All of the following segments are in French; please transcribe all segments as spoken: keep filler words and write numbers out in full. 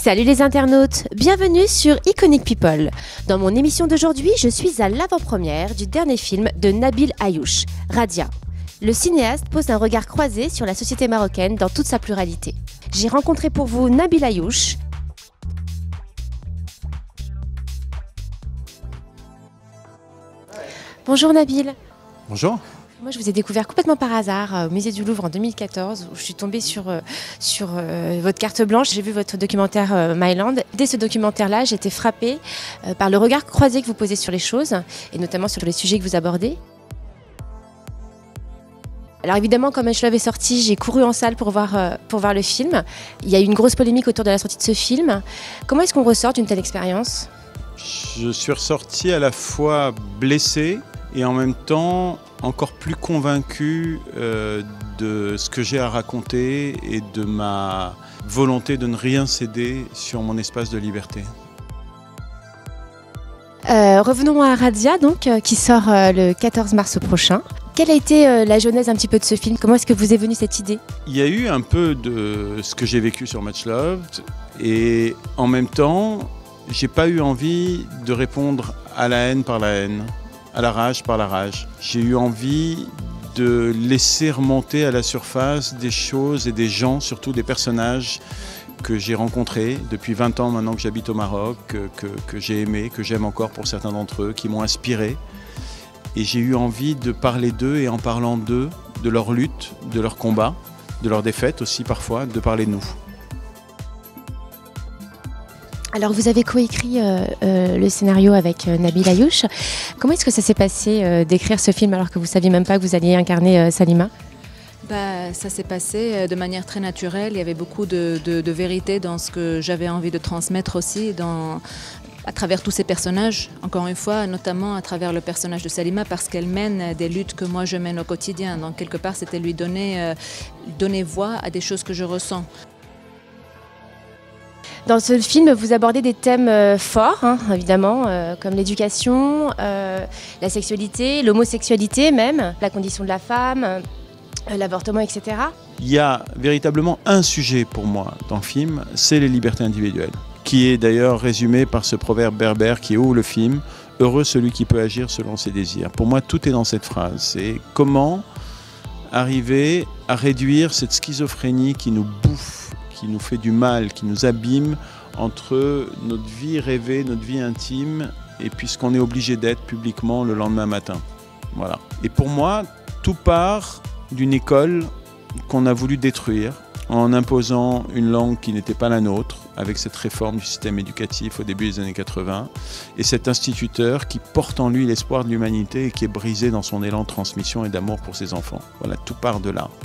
Salut les internautes, bienvenue sur Iconic People. Dans mon émission d'aujourd'hui, je suis à l'avant-première du dernier film de Nabil Ayouch, Radia. Le cinéaste pose un regard croisé sur la société marocaine dans toute sa pluralité. J'ai rencontré pour vous Nabil Ayouch. Bonjour Nabil. Bonjour. Moi, je vous ai découvert complètement par hasard au Musée du Louvre en deux mille quatorze, où je suis tombée sur, euh, sur euh, votre carte blanche. J'ai vu votre documentaire euh, Myland. Dès ce documentaire-là, j'ai été frappée euh, par le regard croisé que vous posez sur les choses, et notamment sur les sujets que vous abordez. Alors évidemment, quand Much Love est sorti, j'ai couru en salle pour voir, euh, pour voir le film. Il y a eu une grosse polémique autour de la sortie de ce film. Comment est-ce qu'on ressort d'une telle expérience ? Je suis ressorti à la fois blessé et en même temps encore plus convaincu euh, de ce que j'ai à raconter et de ma volonté de ne rien céder sur mon espace de liberté. Euh, revenons à Radia, donc, euh, qui sort euh, le quatorze mars prochain. Quelle a été euh, la genèse un petit peu de ce film? Comment est-ce que vous est venue cette idée? Il y a eu un peu de ce que j'ai vécu sur Much Love et en même temps, j'ai pas eu envie de répondre à la haine par la haine, à la rage par la rage. J'ai eu envie de laisser remonter à la surface des choses et des gens, surtout des personnages que j'ai rencontrés depuis vingt ans maintenant que j'habite au Maroc, que, que, que j'ai aimé, que j'aime encore pour certains d'entre eux, qui m'ont inspiré. Et j'ai eu envie de parler d'eux et en parlant d'eux, de leur lutte, de leur combat, de leur défaite aussi parfois, de parler de nous. Alors vous avez coécrit euh, euh, le scénario avec euh, Nabil Ayouch. Comment est-ce que ça s'est passé euh, d'écrire ce film alors que vous ne saviez même pas que vous alliez incarner euh, Salima? Bah, ça s'est passé de manière très naturelle. Il y avait beaucoup de, de, de vérité dans ce que j'avais envie de transmettre aussi dans, à travers tous ces personnages. Encore une fois, notamment à travers le personnage de Salima parce qu'elle mène des luttes que moi je mène au quotidien. Donc quelque part c'était lui donner, euh, donner voix à des choses que je ressens. Dans ce film, vous abordez des thèmes euh, forts, hein, évidemment, euh, comme l'éducation, euh, la sexualité, l'homosexualité même, la condition de la femme, euh, l'avortement, et cetera. Il y a véritablement un sujet pour moi dans le film, c'est les libertés individuelles, qui est d'ailleurs résumé par ce proverbe berbère qui ouvre le film, « Heureux celui qui peut agir selon ses désirs ». Pour moi, tout est dans cette phrase. C'est comment arriver à réduire cette schizophrénie qui nous bouffe, qui nous fait du mal, qui nous abîme entre notre vie rêvée, notre vie intime et puis ce qu'on est obligé d'être publiquement le lendemain matin. Voilà. Et pour moi, tout part d'une école qu'on a voulu détruire en imposant une langue qui n'était pas la nôtre avec cette réforme du système éducatif au début des années quatre-vingt et cet instituteur qui porte en lui l'espoir de l'humanité et qui est brisé dans son élan de transmission et d'amour pour ses enfants. Voilà, tout part de là.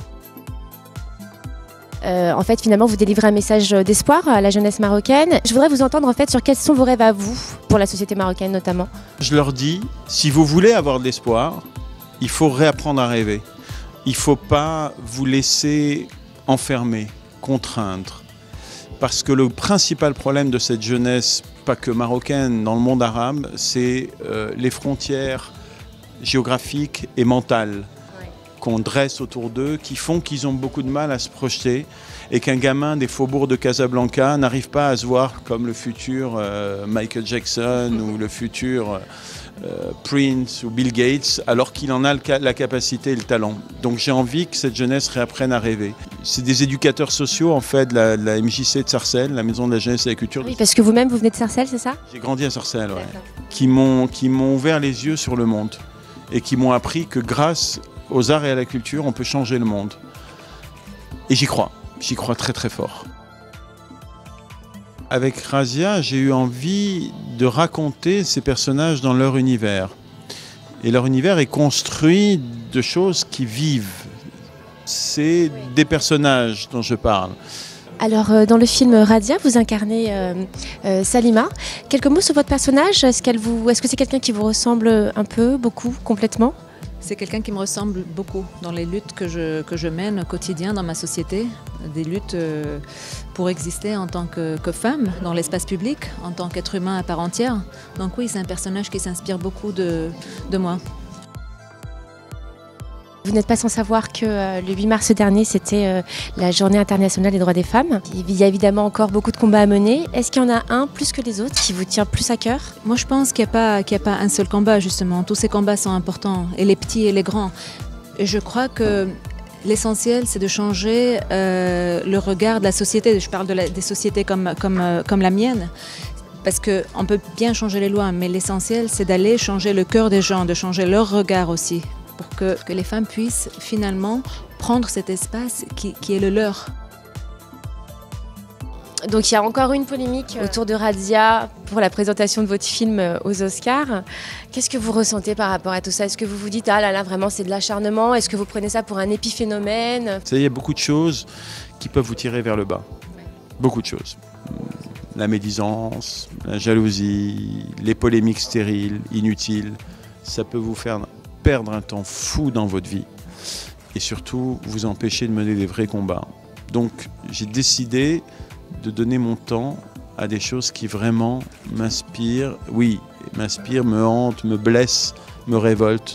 Euh, en fait, finalement, vous délivrez un message d'espoir à la jeunesse marocaine. Je voudrais vous entendre en fait sur quels sont vos rêves à vous, pour la société marocaine notamment. Je leur dis, si vous voulez avoir de l'espoir, il faut réapprendre à rêver. Il ne faut pas vous laisser enfermer, contraindre. Parce que le principal problème de cette jeunesse, pas que marocaine, dans le monde arabe, c'est euh, les frontières géographiques et mentales qu'on dresse autour d'eux, qui font qu'ils ont beaucoup de mal à se projeter et qu'un gamin des faubourgs de Casablanca n'arrive pas à se voir comme le futur euh, Michael Jackson ou le futur euh, Prince ou Bill Gates, alors qu'il en a le, la capacité et le talent. Donc j'ai envie que cette jeunesse réapprenne à rêver. C'est des éducateurs sociaux en fait de la, de la M J C de Sarcelles, la Maison de la Jeunesse et de la Culture. Oui, parce que vous-même vous venez de Sarcelles, c'est ça? J'ai grandi à Sarcelles, ouais. Qui m'ont qui m'ont ouvert les yeux sur le monde et qui m'ont appris que grâce aux arts et à la culture, on peut changer le monde. Et j'y crois, j'y crois très très fort. Avec Radia, j'ai eu envie de raconter ces personnages dans leur univers. Et leur univers est construit de choses qui vivent. C'est des personnages dont je parle. Alors, euh, dans le film Radia, vous incarnez euh, euh, Salima. Quelques mots sur votre personnage. Est-ce qu'elle vous, est-ce que c'est quelqu'un qui vous ressemble un peu, beaucoup, complètement ? C'est quelqu'un qui me ressemble beaucoup dans les luttes que je, que je mène au quotidien dans ma société, des luttes euh, pour exister en tant que, que femme dans l'espace public, en tant qu'être humain à part entière. Donc oui, c'est un personnage qui s'inspire beaucoup de, de moi. Vous n'êtes pas sans savoir que euh, le huit mars dernier, c'était euh, la journée internationale des droits des femmes. Il y a évidemment encore beaucoup de combats à mener. Est-ce qu'il y en a un plus que les autres qui vous tient plus à cœur? Moi, je pense qu'il n'y a pas, qu'il n'y a pas un seul combat, justement. Tous ces combats sont importants, et les petits et les grands. Et je crois que l'essentiel, c'est de changer euh, le regard de la société. Je parle de la, des sociétés comme, comme, euh, comme la mienne. Parce qu'on peut bien changer les lois, mais l'essentiel, c'est d'aller changer le cœur des gens, de changer leur regard aussi, pour que, que les femmes puissent finalement prendre cet espace qui, qui est le leur. Donc il y a encore une polémique autour de Razzia pour la présentation de votre film aux Oscars. Qu'est-ce que vous ressentez par rapport à tout ça? Est-ce que vous vous dites « Ah là là, vraiment c'est de l'acharnement » Est-ce que vous prenez ça pour un épiphénomène? Vous savez, il y a beaucoup de choses qui peuvent vous tirer vers le bas. Beaucoup de choses. La médisance, la jalousie, les polémiques stériles, inutiles. Ça peut vous faire perdre un temps fou dans votre vie et surtout vous empêcher de mener des vrais combats. Donc j'ai décidé de donner mon temps à des choses qui vraiment m'inspirent, oui, m'inspirent, me hantent, me blessent, me révoltent.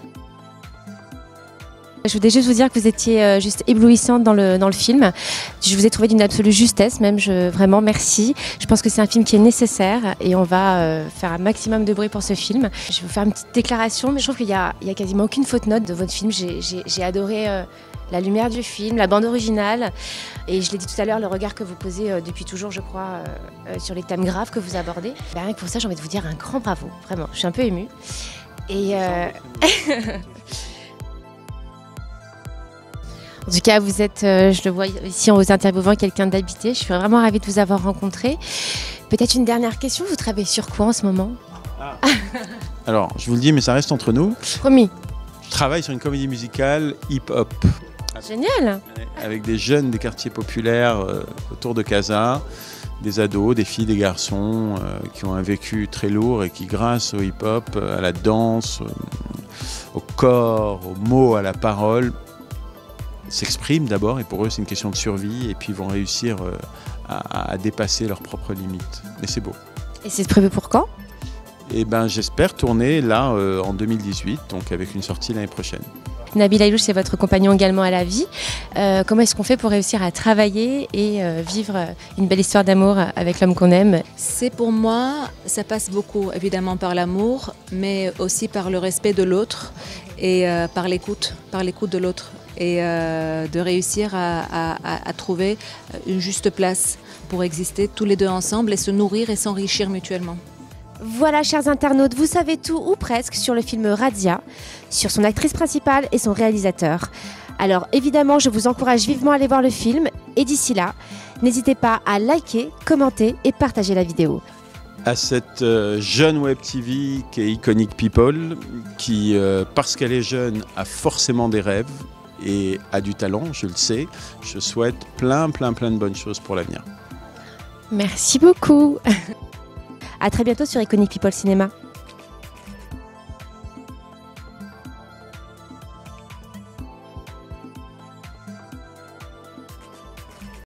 Je voulais juste vous dire que vous étiez euh, juste éblouissante dans le, dans le film. Je vous ai trouvé d'une absolue justesse, même, je, vraiment, merci. Je pense que c'est un film qui est nécessaire et on va euh, faire un maximum de bruit pour ce film. Je vais vous faire une petite déclaration, mais je trouve qu'il n'y a, il y a quasiment aucune faute note de votre film. J'ai, j'ai, j'ai adoré euh, la lumière du film, la bande originale et je l'ai dit tout à l'heure, le regard que vous posez euh, depuis toujours, je crois, euh, euh, sur les thèmes graves que vous abordez. Ben, rien que pour ça, j'ai envie de vous dire un grand bravo, vraiment. Je suis un peu émue. Et... Euh... En tout cas, vous êtes, euh, je le vois ici en vous interviewant, quelqu'un d'habité. Je suis vraiment ravie de vous avoir rencontré. Peut-être une dernière question, vous travaillez sur quoi en ce moment? Ah. Alors, je vous le dis, mais ça reste entre nous. Promis. Je travaille sur une comédie musicale hip-hop. Génial. Avec des jeunes des quartiers populaires euh, autour de Casa, des ados, des filles, des garçons euh, qui ont un vécu très lourd et qui, grâce au hip-hop, à la danse, euh, au corps, aux mots, à la parole, s'expriment d'abord, et pour eux c'est une question de survie, et puis ils vont réussir euh, à, à dépasser leurs propres limites. Mais c'est beau. Et c'est prévu pour quand? Eh ben, j'espère tourner là euh, en deux mille dix-huit, donc avec une sortie l'année prochaine. Nabil Ayouch, c'est votre compagnon également à la vie. Euh, comment est-ce qu'on fait pour réussir à travailler et euh, vivre une belle histoire d'amour avec l'homme qu'on aime? C'est pour moi, ça passe beaucoup évidemment par l'amour, mais aussi par le respect de l'autre et euh, par l'écoute, par l'écoute de l'autre. Et euh, de réussir à, à, à trouver une juste place pour exister tous les deux ensemble et se nourrir et s'enrichir mutuellement. Voilà, chers internautes, vous savez tout ou presque sur le film Razzia, sur son actrice principale et son réalisateur. Alors évidemment, je vous encourage vivement à aller voir le film et d'ici là, n'hésitez pas à liker, commenter et partager la vidéo. À cette euh, jeune web T V qui est Iconic People, qui, euh, parce qu'elle est jeune, a forcément des rêves et a du talent, je le sais. Je souhaite plein, plein, plein de bonnes choses pour l'avenir. Merci beaucoup. À très bientôt sur Iconic People Cinéma.